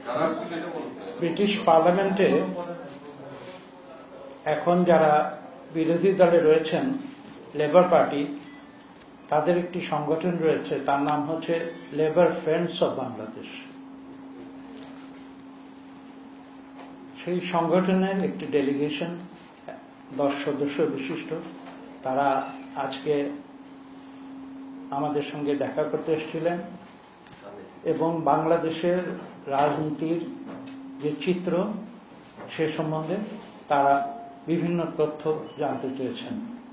British পার্লামেন্টে এখন যারা বিরোধী দলে রয়েছেন, লেবার পার্টি, তাদের একটি সংগঠন রয়েছে, তার নাম হচ্ছে লেবার ফ্রেন্ডস অব বাংলাদেশ। সেই সংগঠনের একটি ডেলিগেশন 10 সদস্য বিশিষ্ট, তারা আজকে আমাদের সঙ্গে দেখা করতে এসেছিলেন এবং বাংলাদেশের রাজনীতির যে চিত্র সে সম্বন্ধে তারা বিভিন্ন তথ্য জানতে চেয়েছেন।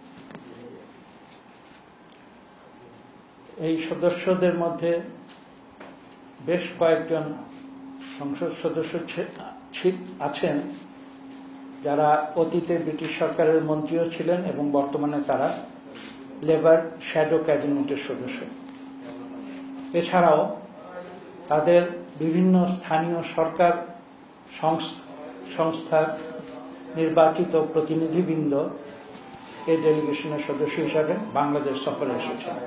এই সদস্যদের মধ্যে বেশ কয়েকজন সংসদ সদস্য আছেন যারা অতীতে ব্রিটিশ সরকারের মন্ত্রীও ছিলেন এবং বর্তমানে তারা লেবার শ্যাডো ক্যাবিনেটের সদস্য। এছাড়াও তাদের বিভিন্ন স্থানীয় সরকার সংস্থার নির্বাচিত প্রতিনিধিবৃন্দ এই ডেলিগেশনের সদস্য হিসাবে বাংলাদেশ সফরে এসেছেন।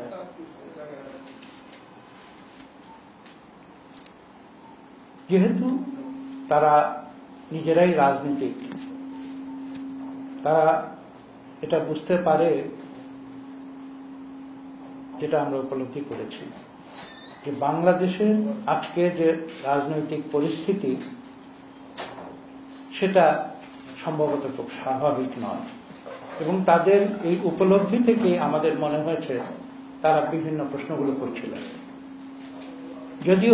যেহেতু তারা নিজেরাই রাজনীতিক, তারা এটা বুঝতে পারে, যেটা আমরা উপলব্ধি করেছি, যে বাংলাদেশের আজকে যে রাজনৈতিক পরিস্থিতি সেটা সম্ভবত খুব স্বাভাবিক নয়, এবং তাদের এই উপলব্ধি থেকে আমাদের মনে হয়েছে তারা বিভিন্ন প্রশ্নগুলো করছিলেন। যদিও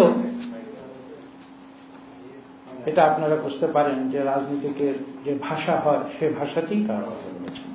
এটা আপনারা বুঝতে পারেন যে রাজনীতিকের যে ভাষা হয় সে ভাষাতেই তারা কথা বলেছেন।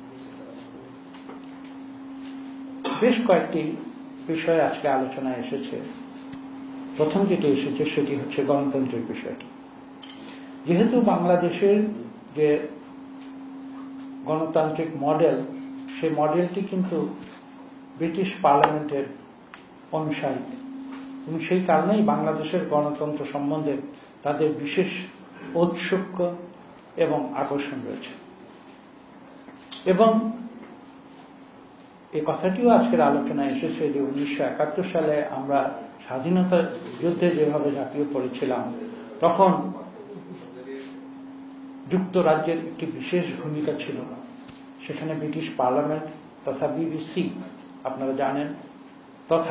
বেশ কয়েকটি বিষয় আজকে আলোচনায় এসেছে। প্রথম যেটি এসেছে সেটি হচ্ছে গণতন্ত্রের বিষয়টি। যেহেতু বাংলাদেশের যে গণতান্ত্রিক মডেল, সেই মডেলটি কিন্তু ব্রিটিশ পার্লামেন্টের অনুসারী, এবং সেই কারণেই বাংলাদেশের গণতন্ত্র সম্বন্ধে তাদের বিশেষ ঔৎসুক্য এবং আকর্ষণ রয়েছে। এবং এই কথাটিও আজকের আলোচনায় এসেছে যে 1971 সালে আমরা স্বাধীনতা যুদ্ধে যেভাবে ঝাঁপিয়ে পড়েছিলাম, তখন যুক্তরাজ্যের একটি বিশেষ ভূমিকা ছিল। সেখানে ব্রিটিশ পার্লামেন্ট তথা BBC আপনারা জানেন, তথা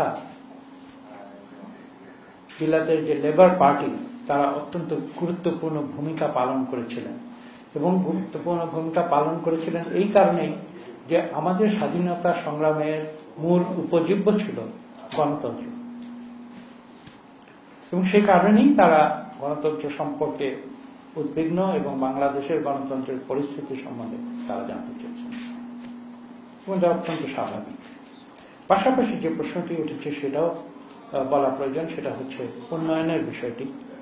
বিলাতের যে লেবার পার্টি, তারা অত্যন্ত গুরুত্বপূর্ণ ভূমিকা পালন করেছিলেন। এবং গুরুত্বপূর্ণ ভূমিকা পালন করেছিলেন এই কারণেই যে আমাদের স্বাধীনতা সংগ্রামের মূল উপজীব্য ছিল গণতন্ত্র, এবং সেই কারণেই তারা গণতন্ত্র সম্পর্কে উদ্বিগ্ন এবং বাংলাদেশের গণতন্ত্রের পরিস্থিতি সম্বন্ধে তারা জানতে চেয়েছেন, এবং এটা অত্যন্ত স্বাভাবিক। পাশাপাশি যে প্রশ্নটি উঠেছে সেটাও বলা প্রয়োজন, সেটা হচ্ছে উন্নয়নের বিষয়টি।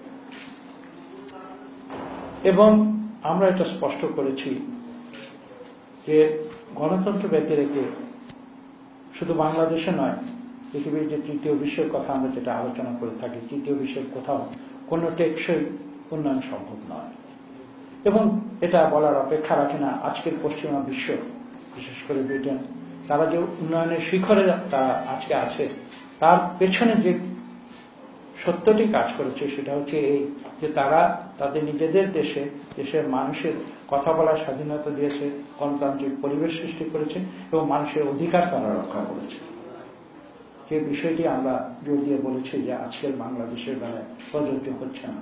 এবং আমরা এটা স্পষ্ট করেছি যে গণতন্ত্র ব্যক্তি রেখে শুধু বাংলাদেশে নয়, পৃথিবীর যে তৃতীয় বিশ্বের কথা আমরা যেটা আলোচনা করে থাকি, তৃতীয় বিশ্বের কোথাও কোনো টেকসই উন্নয়ন সম্ভব নয়। এবং এটা বলার অপেক্ষা রাখে না আজকের পশ্চিমা বিশ্ব, বিশেষ করে ব্রিটেন, তারা যে উন্নয়নের শিখরে তারা আজকে আছে, তার পেছনে যে সত্যটি কাজ করেছে সেটা হচ্ছে এই যে তারা তাদের নিজেদের দেশের মানুষের কথা বলার স্বাধীনতা দিয়েছে, গণতান্ত্রিক পরিবেশ সৃষ্টি করেছে এবং মানুষের অধিকার তারা রক্ষা করেছে। যে বিষয়টি আমরা জোর দিয়ে বলেছি যে আজকের বাংলাদেশের বেলায় প্রযোজ্য হচ্ছে না।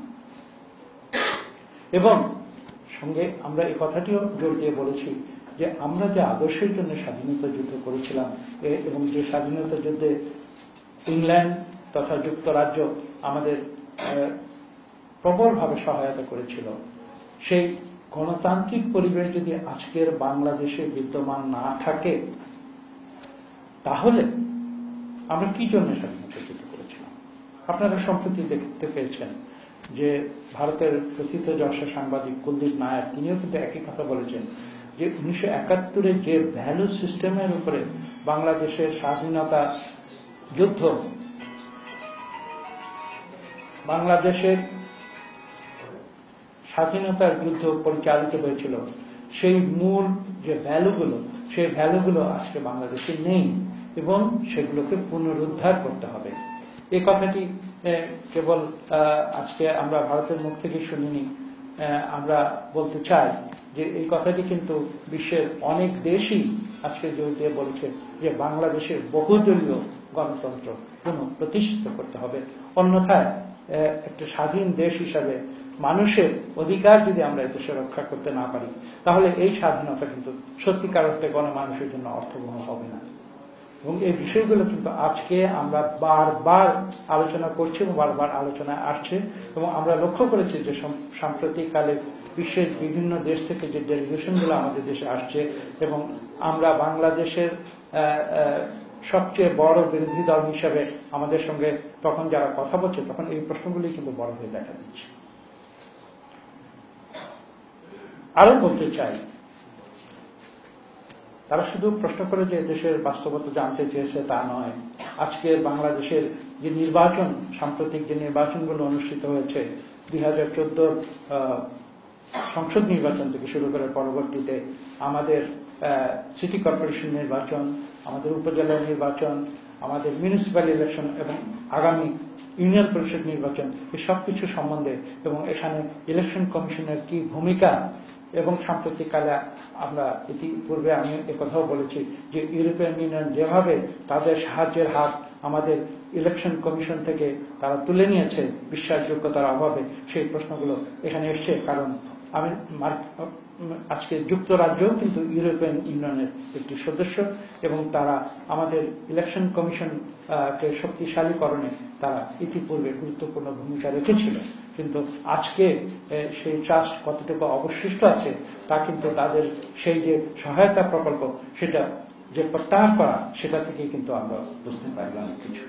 এবং সঙ্গে আমরা এই কথাটিও জোর দিয়ে বলেছি যে আমরা যে আদর্শের জন্য স্বাধীনতা যুদ্ধ করেছিলাম, এবং যে স্বাধীনতা যুদ্ধে ইংল্যান্ড তথা যুক্তরাজ্য আমাদের প্রবলভাবে সহায়তা করেছিল, সেই গণতান্ত্রিক পরিবেশ যদি আজকের বাংলাদেশে বিদ্যমান না থাকে, তাহলে আমরা কি জন্য স্বাধীনতা যুদ্ধ করেছিলাম? আপনারা সম্প্রতি দেখতে পেয়েছেন যে ভারতের প্রথিত যশা সাংবাদিক কুলদীপ নায়ার, তিনিও কিন্তু একই কথা বলেছেন যে 1971-এ যে ভ্যালু সিস্টেমের উপরে বাংলাদেশের স্বাধীনতা যুদ্ধ, বাংলাদেশের স্বাধীনতার যুদ্ধ পরিচালিত হয়েছিল, সেই মূল যে ভ্যালুগুলো, সেই ভ্যালুগুলো আজকে বাংলাদেশে নেই, এবং সেগুলোকে পুনরুদ্ধার করতে হবে। এই কথাটি কেবল আজকে আমরা ভারতের মুখ থেকে শুনিনি, আমরা বলতে চাই যে এই কথাটি কিন্তু বিশ্বের অনেক দেশই আজকে জোর দিয়ে বলছে যে বাংলাদেশের বহুদলীয় গণতন্ত্র পুনঃপ্রতিষ্ঠিত করতে হবে। অন্যথায় একটা স্বাধীন দেশ হিসাবে মানুষের অধিকার যদি আমরা এদেশে রক্ষা করতে না পারি, তাহলে এই স্বাধীনতা কিন্তু সত্যিকার অর্থে গণমানুষের জন্য অর্থবহ হবে না। এবং এই বিষয়গুলো কিন্তু আজকে আমরা বারবার আলোচনা করছি এবং বারবার আলোচনায় আসছে, এবং আমরা লক্ষ্য করেছি যে সাম্প্রতিককালে বিশ্বের বিভিন্ন দেশ থেকে যে ডেলিগেশনগুলো আমাদের দেশে আসছে, এবং আমরা বাংলাদেশের সবচেয়ে বড় বিরোধী দল হিসাবে আমাদের সঙ্গে তখন যারা কথা বলছে, তখন এই প্রশ্নগুলি কিন্তু বড় হয়ে দেখা দিচ্ছে। আরো বলতে চাই, তারা শুধু প্রশ্ন করে যে দেশের বাস্তবতা জানতে চেয়েছে তা নয়। আজকের বাংলাদেশের যে নির্বাচন, সাম্প্রতিক যে নির্বাচনগুলো অনুষ্ঠিত হয়েছে, 2014 সংসদ নির্বাচন থেকে শুরু করে পরবর্তীতে আমাদের সিটি কর্পোরেশন নির্বাচন, আমাদের উপজেলা নির্বাচন, আমাদের মিউনিসিপ্যাল ইলেকশন এবং আগামী ইউনিয়ন পরিষদ নির্বাচন, এই সবকিছু সম্বন্ধে, এবং এখানে ইলেকশন কমিশনের কি ভূমিকা, এবং সাম্প্রতিককালে আমরা ইতিপূর্বে আমি একথাও বলেছি যে ইউরোপিয়ান ইউনিয়ন যেভাবে তাদের সাহায্যের হাত আমাদের ইলেকশন কমিশন থেকে তারা তুলে নিয়েছে বিশ্বাসযোগ্যতার অভাবে, সেই প্রশ্নগুলো এখানে এসছে। কারণ আমি আজকে যুক্তরাজ্যও কিন্তু ইউরোপিয়ান ইউনিয়নের একটি সদস্য, এবং তারা আমাদের ইলেকশন কমিশনকে শক্তিশালীকরণে তারা ইতিপূর্বে গুরুত্বপূর্ণ ভূমিকা রেখেছিল। কিন্তু আজকে সেই ট্রাস্ট কতটুকু অবশিষ্ট আছে তা কিন্তু তাদের সেই যে সহায়তা প্রকল্প সেটা যে প্রত্যাহার করা, সেটা থেকেই কিন্তু আমরা বুঝতে পারি অনেক কিছু।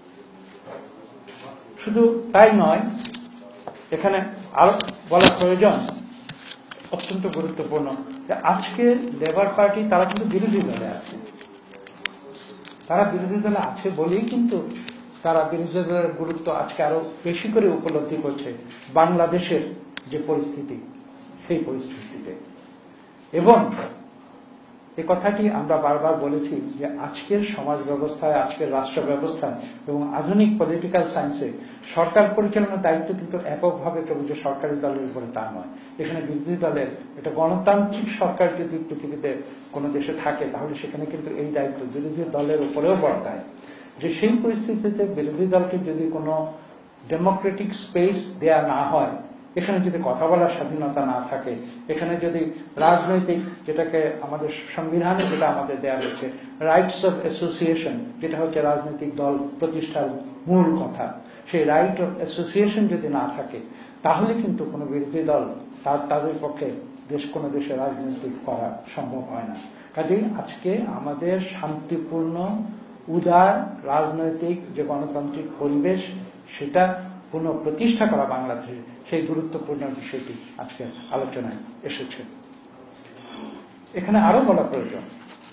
শুধু তাই নয়, এখানে আরো বলা প্রয়োজন, অত্যন্ত গুরুত্বপূর্ণ, যে আজকে লেবার পার্টি তারা কিন্তু বিরোধী দলে আছে। তারা বিরোধী দলে আছে বলেই কিন্তু তারা বিরোধী দলের গুরুত্ব আজকে আরো বেশি করে উপলব্ধি করছে বাংলাদেশের যে পরিস্থিতি, সেই পরিস্থিতিতে। এবং এই কথাটি আমরা বারবার বলেছি যে আজকের সমাজ ব্যবস্থায়, আজকের রাষ্ট্র ব্যবস্থায় এবং আধুনিক পলিটিক্যাল সায়েন্সে সরকার পরিচালনার দায়িত্ব কিন্তু এককভাবে কেবল যে সরকারি দলের উপরে তা নয়। এখানে বিরোধী দলের, এটা গণতান্ত্রিক সরকার যদি পৃথিবীতে কোনো দেশে থাকে, তাহলে সেখানে কিন্তু এই দায়িত্ব বিরোধী দলের উপরেও বর্তায়। যে সেই পরিস্থিতিতে বিরোধী দলকে যদি কোনো ডেমোক্রেটিক স্পেস দেয়া না হয়, এখানে যদি কথা বলার স্বাধীনতা না থাকে, এখানে যদি রাজনৈতিক, যেটাকে আমাদের সংবিধানে যেটা আমাদের দেওয়া হয়েছে রাইটস অফ অ্যাসোসিয়েশন, যেটা হচ্ছে রাজনৈতিক দল প্রতিষ্ঠার মূল কথা, সেই রাইট অফ অ্যাসোসিয়েশন যদি না থাকে, তাহলে কিন্তু কোনো বিরোধী দল তাদের পক্ষে কোনো দেশে রাজনৈতিক করা সম্ভব হয় না। কাজেই আজকে আমাদের শান্তিপূর্ণ উদার রাজনৈতিক যে গণতান্ত্রিক পরিবেশ, সেটা পুনঃপ্রতিষ্ঠা করা বাংলাদেশে, সেই গুরুত্বপূর্ণ বিষয়টি আজকে আলোচনায় এসেছে। এখানে আরো বলা প্রয়োজন,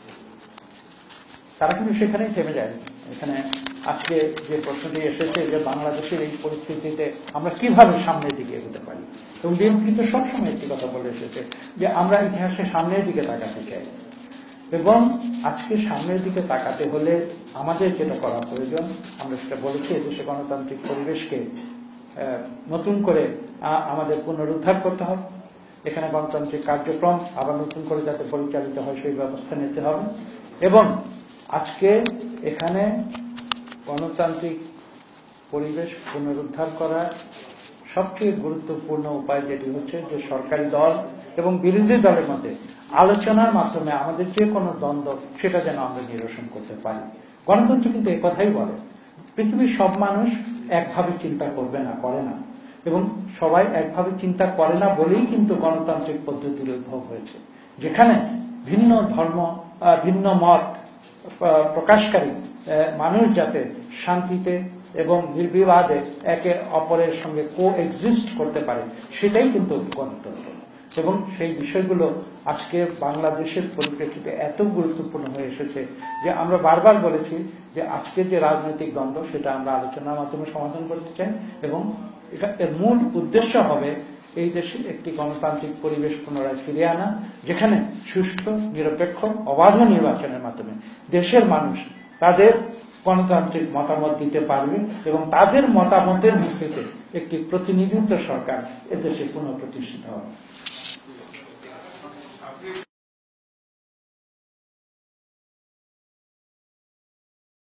তারা কিন্তু সেখানেই থেমে যায়। এখানে আজকে যে প্রশ্নটি এসেছে যে বাংলাদেশের এই পরিস্থিতিতে আমরা কিভাবে সামনের দিকে এগোতে পারি, এবং বিএনপি কিন্তু সবসময় একটি কথা বলে এসেছে যে আমরা ইতিহাসে সামনের দিকে তাকাতে চাই, এবং আজকে সামনের দিকে তাকাতে হলে আমাদের যেটা করা প্রয়োজন, আমরা সেটা বলেছি, এদেশে গণতান্ত্রিক পরিবেশকে নতুন করে আমাদের পুনরুদ্ধার করতে হবে। এখানে গণতান্ত্রিক কার্যক্রম আবার নতুন করে যাতে পরিচালিত হয় সেই ব্যবস্থা নিতে হবে। এবং আজকে এখানে গণতান্ত্রিক পরিবেশ পুনরুদ্ধার করার সবচেয়ে গুরুত্বপূর্ণ উপায় যেটি হচ্ছে যে সরকারি দল এবং বিরোধী দলের মধ্যে আলোচনার মাধ্যমে আমাদের যে কোনো দ্বন্দ্ব সেটা যেন আমরা নিরসন করতে পারি। গণতন্ত্র কিন্তু এই কথাই বলে, পৃথিবীর সব মানুষ একভাবে চিন্তা করবে না, করে না, এবং সবাই একভাবে চিন্তা করে না বলেই কিন্তু গণতান্ত্রিক পদ্ধতির উদ্ভব হয়েছে, যেখানে ভিন্ন ধর্ম, ভিন্ন মত প্রকাশকারী মানুষ যাতে শান্তিতে এবং নির্বিবাদে একে অপরের সঙ্গে কোএক্সিস্ট করতে পারে, সেটাই কিন্তু গণতন্ত্র। এবং সেই বিষয়গুলো আজকে বাংলাদেশের পরিপ্রেক্ষিতে এত গুরুত্বপূর্ণ হয়ে এসেছে যে আমরা বারবার বলেছি যে আজকের যে রাজনৈতিক দ্বন্দ্ব সেটা আমরা আলোচনার মাধ্যমে সমাধান করতে চাই, এবং এটা এর মূল উদ্দেশ্য হবে এই দেশে একটি গণতান্ত্রিক পরিবেশ পুনরায় ফিরিয়ে আনা, যেখানে সুষ্ঠু, নিরপেক্ষ, অবাধ নির্বাচনের মাধ্যমে দেশের মানুষ তাদের গণতান্ত্রিক মতামত দিতে পারবে এবং তাদের মতামতের ভিত্তিতে একটি প্রতিনিধিত্ব সরকার এদেশে পুনঃপ্রতিষ্ঠিত হবে।